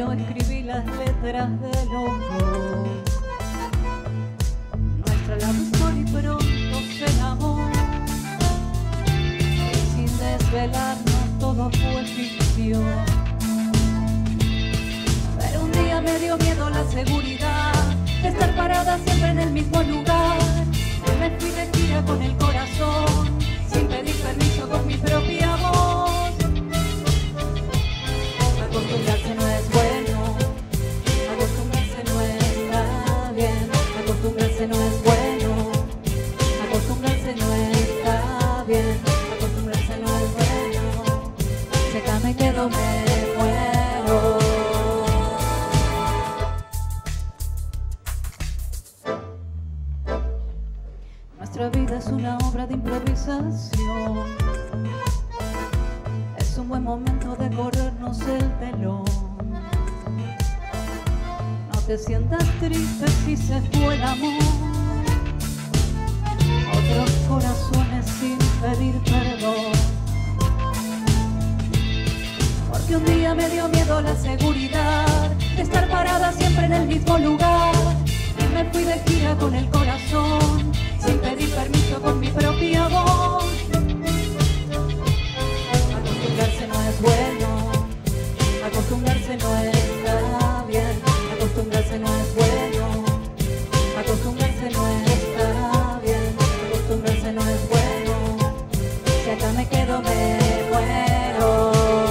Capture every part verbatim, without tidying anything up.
yo escribí las letras de los dos. Nuestra love story pronto se enamoró, y sin desvelarnos todo fue ficción. Pero un día me dio miedo la seguridad de estar parada siempre en el mismo lugar. Yo me fui de gira con el corazón, sin pedir permiso, con mi propia voz. Acostumbrarse no es bueno, acostumbrarse no está bien, acostumbrarse no es bueno, acostumbrarse no está bien, acostumbrarse no es bueno. Si acá me quedo me muero. Nuestra vida es una obra de improvisación. Es un buen momento de corrernos el telón. No te sientas triste si se fue el amor. Otros corazones sin pedir perdón. Porque un día me dio miedo la seguridad de estar parada siempre en el mismo lugar. Y me fui de gira con el corazón, sin pedir permiso, con mi propia voz. Acostumbrarse no es bueno, acostumbrarse no está bien, acostumbrarse no es bueno, acostumbrarse no está bien, acostumbrarse no es bueno. Si acá me quedo me muero.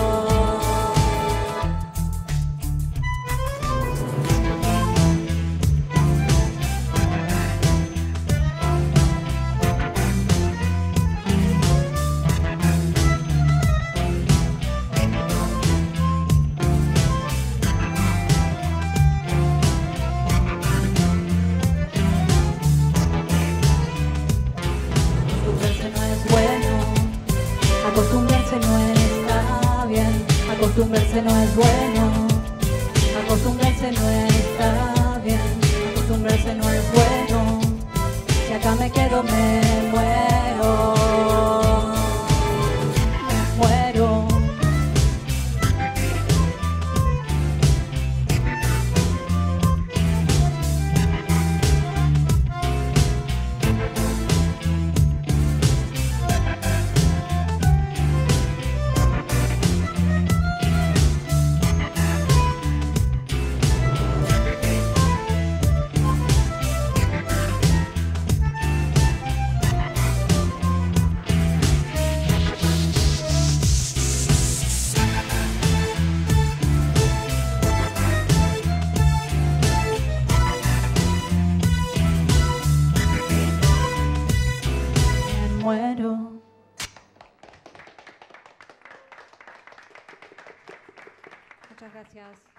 Acostumbrarse no está bien, acostumbrarse no es bueno, acostumbrarse no está bien, acostumbrarse no es bueno. Si acá me quedo me muero, me muero. Muero. Muchas gracias.